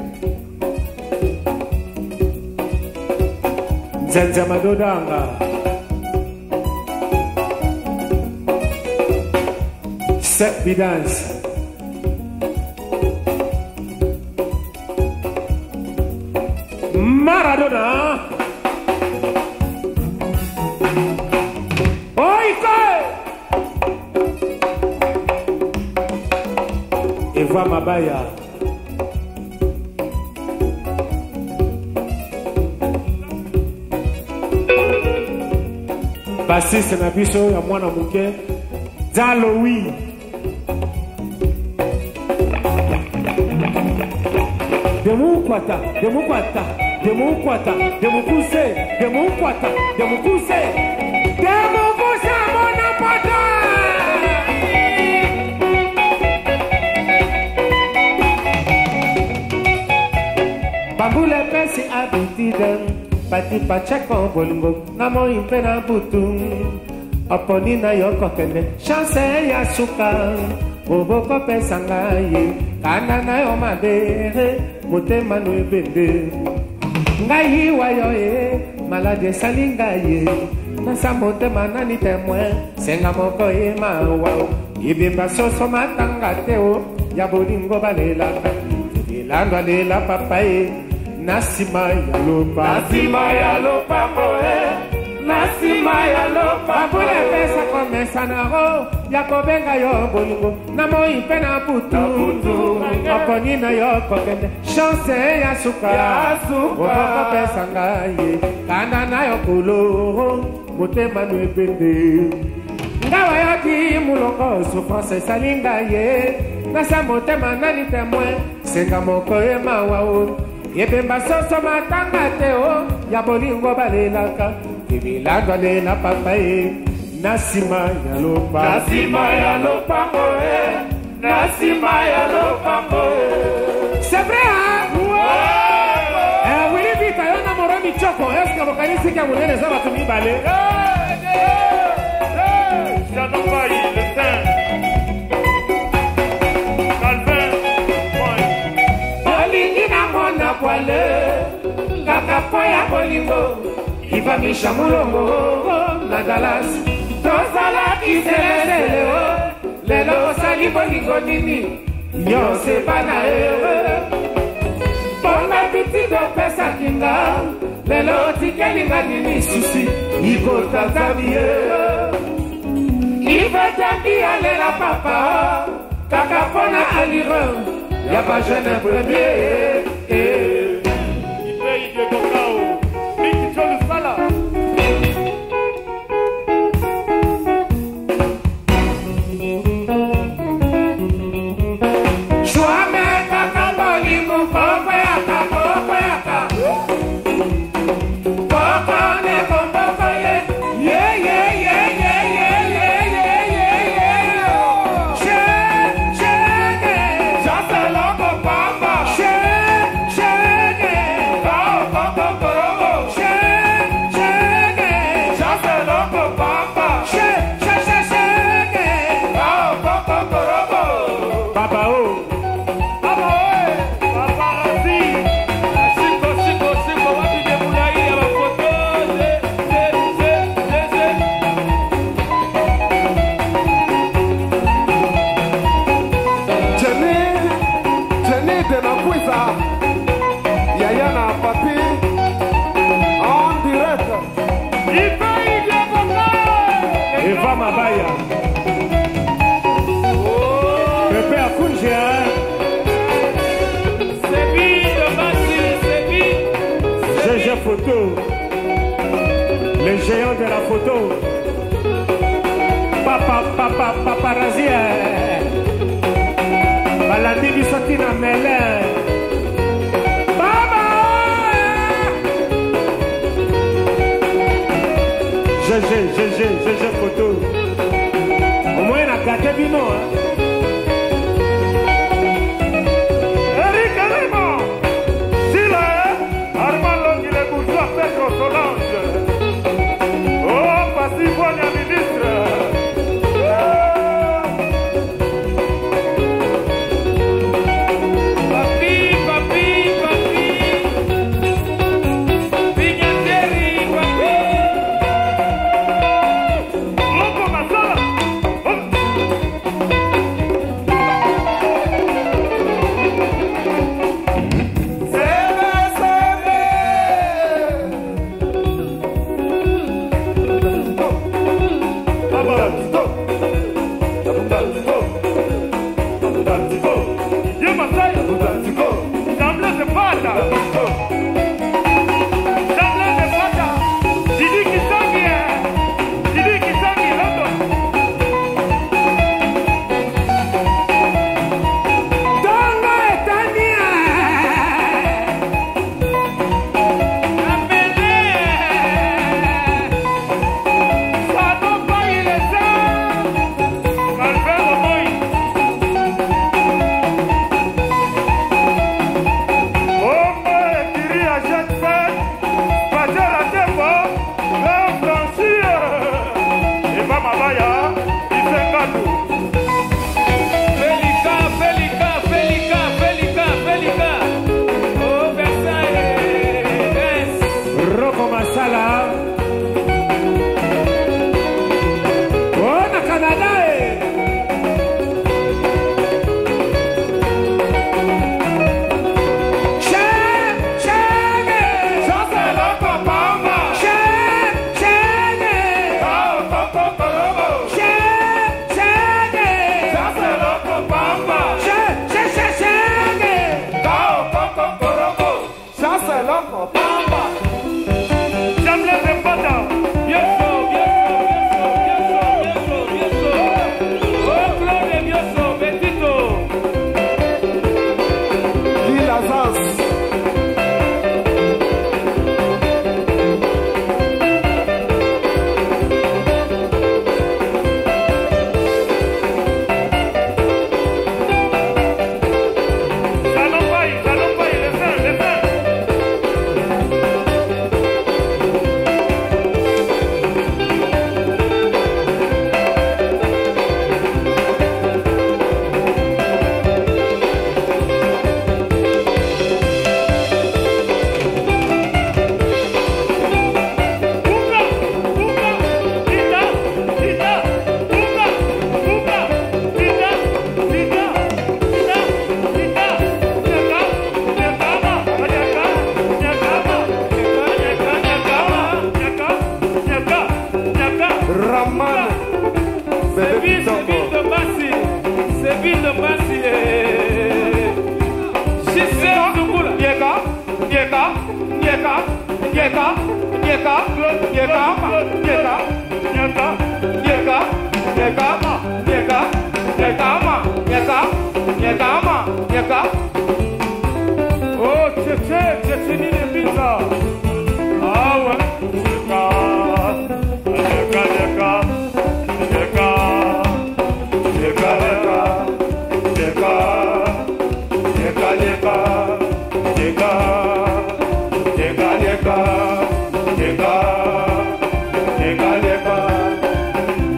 Nzenze Madodanga. Sek Bidance. Maradona. Eva Mabaya bassiste na biso ya mwana muke Zaloui Demukwata Demukwata Demukwata Demukuse Demukwata Demukuse Demukuse mwana pata Bambule pesi abitiden Pati pacheko bolingo Namo impe na butu Oponi na yoko kende Chance ya suka Oboko pesa ngaye Kana na yo madere Mutema no ebende Ngayi wayo e Malade sali ngaye Nasa mutema nani temwe Senga moko e mawa Ibimba soso matanga teo Ya bolingo balela Ilanda lela papaye Nasima ya lopa Nasima ya lopa moe Nasima ya lopa Bambule pesa komesa na ho Yakobenga yo bolingo Namo impe na putu Oponi na yo kokende Chance ya suka Ya suka Oboko pesa ngaye Kanda na yo kulo Mutema no ebende Ngawa yo di mulongo Souffrance salinga ye Nasa motema nani temwe Senga moko e mawao Yebemba soso matanga teo Ya bolingo balelaka Kibilandwa lela papaye Nasima ya lopa Nasima ya lopa moe Nasima ya lopa moe C'est vrai hein? Ouais Eh Willy Vita yo namoro mi choko Est-ce que vokalisi kia mulene zaba tumi bale Eh Eh Eh Chanopayi le saint Kaka poya bolingo Ivamisha mulongo Na Dallas Tozala kiselele Lelo sali bolingo nini Yose bana ewe Ponga piti do pesa kinga Lelo tikelinga nini susi Iko tatabie Iva tabia lela papa Kaka pona aliron Yaba jeune premier eh. De Bocao, Mickey Jones Sala. géant de la photo. Papa, papa, paparazzi. Balandi Bisotina Mele. Baba! G G, G G, G G photo. Au moins, il a gâté Bino. Eric Raymond. Sila, Armand Long, il est bourgeois, Pedro Solange. Oh, passif, on est ministre.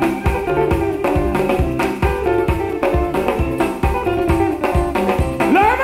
Le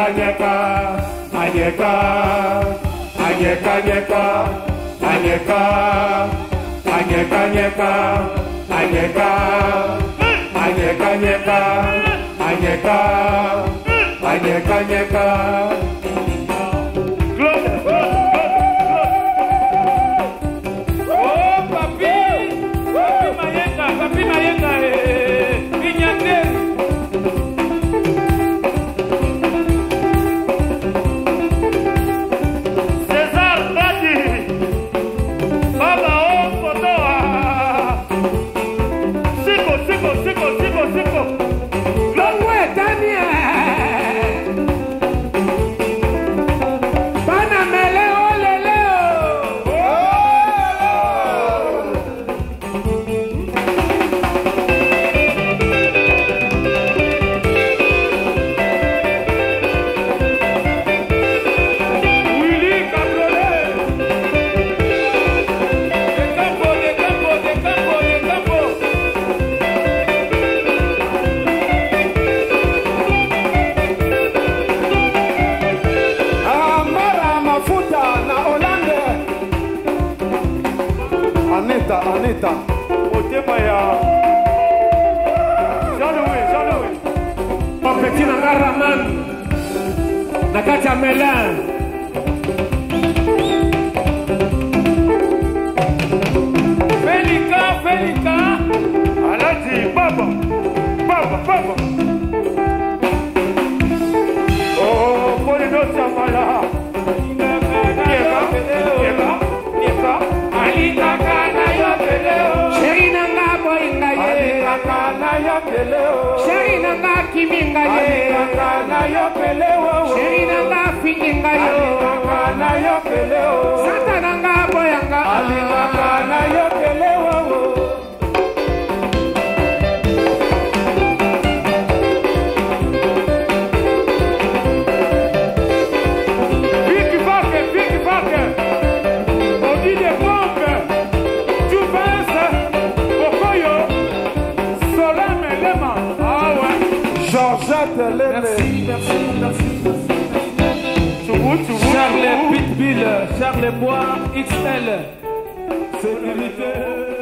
anyeka, anyeka, anyeka, anyeka, anyeka, anyeka, anyeka, anyeka, anyeka, anyeka, anyeka, anyeka, anyeka. Oh, papi, papi Mayenga, papi Mayenga, eh, Vignate. César Badi, Baba O Kotoa. Siko, siko, siko, siko, siko. Longwe Daniel. Bana mele olele o. Willy Cabriolet. De campo, de campo, de campo, de campo. Amara mafuta na Hollande. Anita, Anita. Motema ya Jean-Louis, Jean-Louis. Papeti na Raman. Nakati ya Melan. Felika, Felika. Alhaji Baba, Baba, Baba. Oh, Polido Chamala. Nieka, nieka, nieka. Alika kana yo peleo. Sheri nanga boinga ye. Alika kana yo peleo. Sheri nanga kiminga ye. Alika kana yo peleo. Sheri nanga fininga yo. Alika kana yo peleo. Santa nanga boyanga. Alika kana yo peleo. Vicky Barker, Vicky Barker. On dit des bombes. Tu penses, Pocoyo, Solam et Lema. Ah ouais. Georgette Lele. Merci, merci, merci. Tchoubou, tchoubou. Charles Pitbull, Charles Bois, X L. Sécurité.